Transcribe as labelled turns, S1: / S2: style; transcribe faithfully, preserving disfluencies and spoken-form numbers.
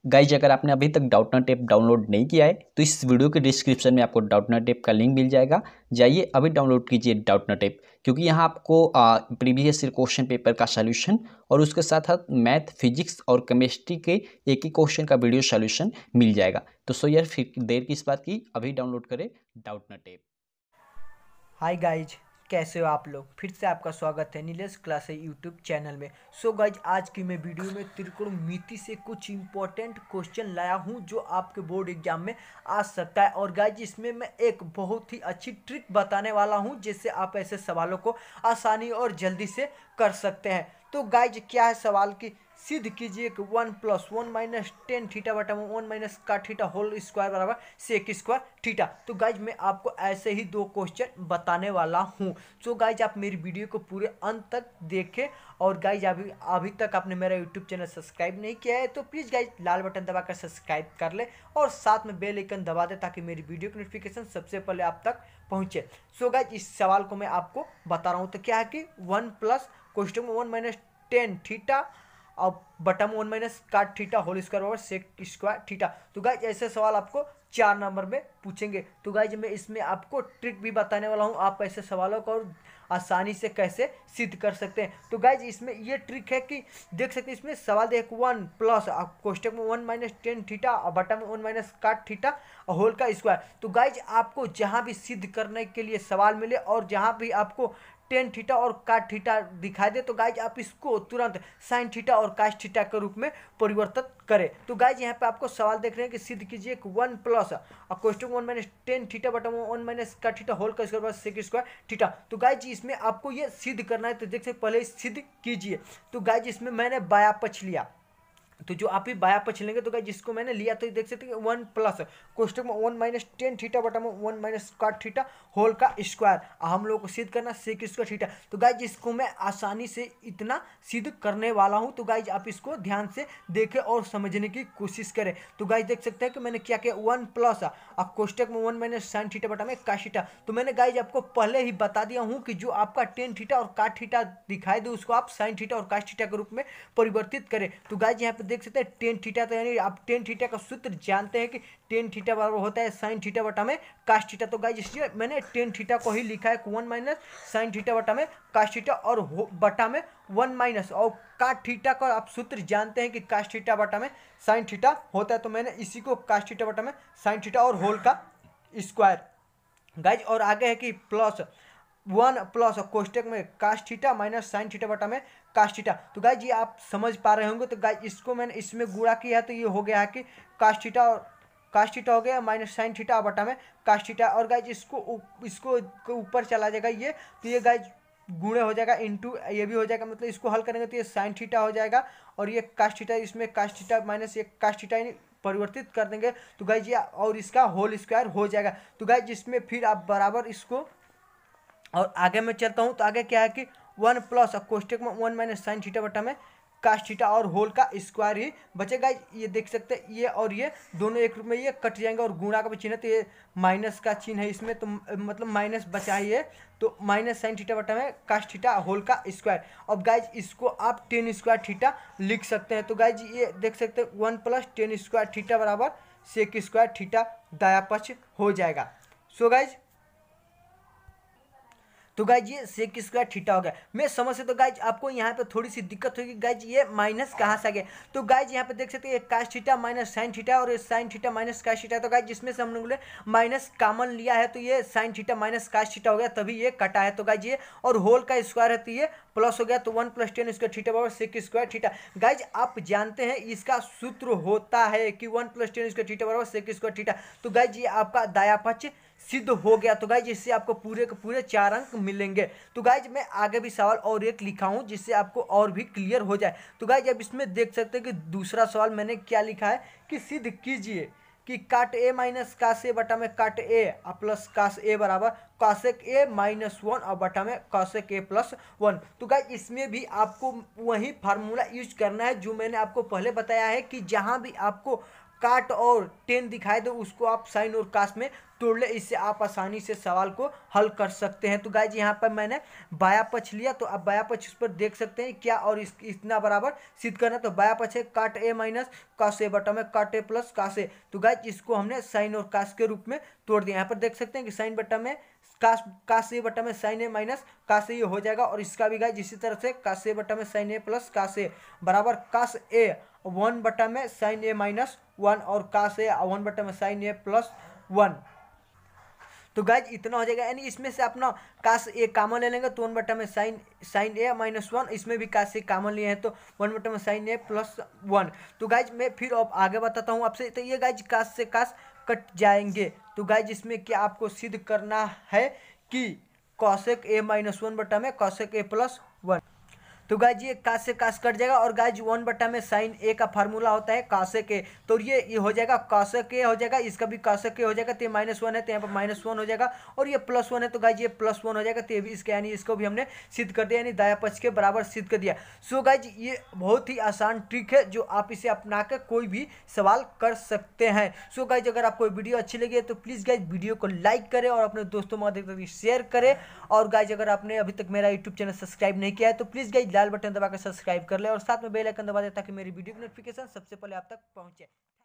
S1: Guys अगर आपने अभी तक डाउटनट ऐप डाउनलोड नहीं किया है तो इस वीडियो के डिस्क्रिप्शन में आपको डाउटनट ऐप का लिंक मिल जाएगा। जाइए अभी डाउनलोड कीजिए डाउटनट ऐप, क्योंकि यहाँ आपको प्रीवियस ईयर क्वेश्चन पेपर का सॉल्यूशन और उसके साथ साथ मैथ, फिजिक्स और केमिस्ट्री के एक ही क्वेश्चन का वीडियो सॉल्यूशन मिल जाएगा। तो सो यार फिर देर किस बात की, अभी डाउनलोड करें डाउटनट ऐप।
S2: हाय गाइज, कैसे हो आप लोग। फिर से आपका स्वागत है नीलेश क्लास यूट्यूब चैनल में। सो गाइज आज की मैं वीडियो में त्रिकोणमिति से कुछ इंपॉर्टेंट क्वेश्चन लाया हूं जो आपके बोर्ड एग्जाम में आ सकता है। और गाइज इसमें मैं एक बहुत ही अच्छी ट्रिक बताने वाला हूं जिससे आप ऐसे सवालों को आसानी और जल्दी से कर सकते हैं। तो गाइज क्या है सवाल की, सिद्ध कीजिए कि one plus one minus tan theta बटा वन माइनस का थीटा होल स्क्वायर बराबर सेक स्क्वायर थीटा। तो गाइज मैं आपको ऐसे ही दो क्वेश्चन बताने वाला हूँ। सो गाइज आप मेरी वीडियो को पूरे अंत तक देखें। और गाइज अभी अभी तक आपने मेरा यूट्यूब चैनल सब्सक्राइब नहीं किया है तो प्लीज़ गाइज लाल बटन दबाकर सब्सक्राइब कर ले और साथ में बेल आइकन दबा दे ताकि मेरी वीडियो की नोटिफिकेशन सबसे पहले आप तक पहुँचे। सो गाइज इस सवाल को मैं आपको बता रहा हूँ। तो क्या है कि वन प्लस क्वेश्चन में वन माइनस टेन थीटा अब बटा में one minus cot theta whole square बराबर सेक स्क्वायर थीटा। तो गाइज ऐसे सवाल आपको चार नंबर में पूछेंगे। तो गाइज मैं इसमें आपको ट्रिक भी बताने वाला हूँ, आप ऐसे सवालों को और आसानी से कैसे सिद्ध कर सकते हैं। तो गाइज इसमें ये ट्रिक है कि देख सकते हैं इसमें सवाल देख वन प्लस क्वेश्चन में वन माइनस टेन थीटा और बटा में one minus cot theta whole का स्क्वायर। तो गाइज आपको जहाँ भी सिद्ध करने के लिए सवाल मिले और जहाँ भी आपको टेन थीटा और काट थीटा दिखाई दे तो गाइज आप इसको तुरंत साइन थीटा और काश थीटा के रूप में परिवर्तित करें। तो गाइज यहाँ पे आपको सवाल देख रहे हैं कि सिद्ध कीजिए कि one plus question one minus tan theta बटा वन माइनस का थीटा होल का स्क्वायर सेक स्क्वायर थीटा। तो गाइज इसमें आपको ये सिद्ध करना है। तो देख सकते पहले सिद्ध कीजिए। तो गाइज इसमें मैंने बाया पक्ष लिया, तो जो आप ही बाया पक्ष लेंगे तो गाइज जिसको मैंने लिया तो देख सकते हैं वन प्लस क्वेश्चन में वन माइनस टेन थीटा बटा में one minus cot theta whole का स्क्वायर हम लोग को सिद्ध करना सेक स्क्वायर थीटा। तो गाइज इसको मैं आसानी से इतना सिद्ध करने वाला हूं। तो गाइज आप इसको ध्यान से देखें और समझने की कोशिश करें। तो गाइज देख सकते हैं कि मैंने क्या किया, वन प्लस क्वेश्चन में वन माइनस साइन थीटा बटा में काश थीटा। तो मैंने गाइज आपको पहले ही बता दिया हूँ कि जो आपका टेन थीटा और काट थीटा दिखाई दे उसको आप साइन थीटा और काश थीटा के रूप में परिवर्तित करें। तो गाइज यहाँ पे देख सकते हैं टेन थीटा, तो यानी आप टेन थीटा का सूत्र जानते हैं कि टेन थीटा बराबर होता है साइन थीटा बटा में काश थीटा। तो गाइज इसलिए मैंने टेन थीटा को ही लिखा है वन माइनस साइन थीटा बटा में काश थीटा और बटा में वन माइनस और काश थीटा का आप सूत्र जानते हैं कि काश थीटा बटा में साइन थीटा होता है। तो मैंने इसी को काश थीटा बटा में साइन थीटा और होल का स्क्वायर। गाइज और आगे है कि प्लस वन प्लस कोष्टक में cos theta minus sine theta बटा में काश थीटा। तो गाइज ये आप समझ पा रहे होंगे। तो गाइज इसको मैंने इसमें गुणा किया है तो ये हो गया है कि काश थीटा और काश थीटा हो गया माइनस साइन थीटा बटा में काश थीटा। और गाइज इसको इसको ऊपर चला जाएगा ये, तो ये गाइज गुणे हो जाएगा इंटू ये भी हो जाएगा, मतलब इसको हल करेंगे तो ये साइन थीटा हो जाएगा और ये काश थीटा, इसमें काश थीटा माइनस ये काश थीटा परिवर्तित कर देंगे तो गाइज ये और इसका होल स्क्वायर हो जाएगा। तो गाइज इसमें फिर आप बराबर इसको और आगे मैं चलता हूँ। तो आगे क्या है कि वन प्लस कोष्टक में वन माइनस साइन थीटा बटा में काश थीटा और होल का स्क्वायर ही बचेगा। ये देख सकते हैं ये और ये दोनों एक रूप में ये कट जाएंगे और गुणा का भी चिन्ह है तो ये माइनस का चिन्ह है इसमें, तो मतलब माइनस बचा ही है तो माइनस साइन थीटा बटा में काश थीटा होल का स्क्वायर। अब गाइज इसको आप टेन स्क्वायर थीटा लिख सकते हैं। तो गाइज ये देख सकते हैं one plus tan square theta बराबर सेक स्क्वायर थीटा दाया पक्ष हो जाएगा। सो गाइज तो गाइज ये सेक स्क्वायर थीटा हो गया। मैं समझ से तो गाइज आपको यहाँ पे थोड़ी सी दिक्कत होगी, गाइज ये माइनस कहाँ से आ गया। तो गाइज यहाँ पे देख सकते हैं काश थीटा माइनस साइन थीटा और ये sine theta minus cos theta. तो गाइज जिसमें से हम लोगों ने माइनस कॉमन लिया है तो ये sine theta minus cos theta हो गया, तभी ये कटा है। तो गाइज ये और होल का स्क्वायर है तो ये प्लस हो गया, तो one plus tan square theta बराबर सेक स्क्वायर थीटा। गाइज आप जानते हैं इसका सूत्र होता है कि one plus tan square theta बराबर सेक स्क्वायर थीटा। तो गाइज ये आपका दाया पक्ष सिद्ध हो गया। तो गाइज इससे आपको पूरे के पूरे चार अंक मिलेंगे। तो गाइज मैं आगे भी सवाल और एक लिखा हूं जिससे आपको और भी क्लियर हो जाए। तो गाइज अब इसमें देख सकते हैं कि दूसरा सवाल मैंने क्या लिखा है कि सिद्ध कीजिए कि काट ए माइनस कास ए बटा में काट ए प्लस कास ए बराबर कासेक ए माइनस वन और बटा में कासेक ए प्लस वन। तो गाइज इसमें भी आपको वही फार्मूला यूज करना है जो मैंने आपको पहले बताया है कि जहाँ भी आपको काट और टेन दिखाई दो उसको आप साइन और कास में तोड़ ले, इससे आप आसानी से सवाल को हल कर सकते हैं। तो गाइज यहाँ पर मैंने बाया पक्ष लिया, तो अब बाया पक्ष पर देख सकते हैं क्या, और इस इतना बराबर सिद्ध करना। तो बाया पक्ष है काट ए माइनस कास ए बटा में काट ए प्लस कास ए। तो गाइज इसको हमने साइन और कास के रूप में तोड़ दिया। यहाँ पर देख सकते हैं कि साइन बटा में कास कास ए बटा में साइन ए माइनस कास ए हो जाएगा, और इसका भी गाइज इसी तरह से कास ए बटा में साइन ए प्लस कास ए बराबर कास ए वन बटा में साइन ए माइनस वन और कास ए वन बटा में साइन ए प्लस वन। तो गाइज इतना हो जाएगा, यानी इसमें से अपना कास ए कामन ले लेंगे तो वन बटा में sine sine A minus one, इसमें भी कास ए कामन लिए हैं तो वन बटा में साइन ए प्लस वन। तो गाइज मैं फिर अब आगे बताता हूँ आपसे। तो ये गाइज कास से कास कट जाएंगे। तो गाइज इसमें क्या आपको सिद्ध करना है कि कॉसेक ए माइनस वन बटा में कॉसेक ए प्लस वन। तो गाइज ये कास से कास कट जाएगा, और गाइज वन बटा में साइन ए का फार्मूला होता है कासेक ए, तो ये ये हो जाएगा कासेक ए हो जाएगा, इसका भी कासेक ए हो जाएगा। तो ये माइनस वन है तो यहाँ पर माइनस वन हो जाएगा, और ये प्लस वन है तो गाइज ये प्लस वन हो जाएगा। तो ये भी इसके यानी इसको भी हमने सिद्ध कर दिया, यानी दाया पक्ष के बराबर सिद्ध कर दिया। सो गाइज ये बहुत ही आसान ट्रिक है जो आप इसे अपना कर कोई भी सवाल कर सकते हैं। सो गाइज अगर आपको वीडियो अच्छी लगी है तो प्लीज़ गाइज वीडियो को लाइक करें और अपने दोस्तों में अधिक अधिक शेयर करें। और गाइज अगर आपने अभी तक मेरा यूट्यूब चैनल सब्सक्राइब नहीं किया है तो प्लीज़ गाइज लाल बटन दबाकर सब्सक्राइब कर ले और साथ में बेल आइकन दबा दे ताकि मेरी वीडियो की नोटिफिकेशन सबसे पहले आप तक पहुंचे।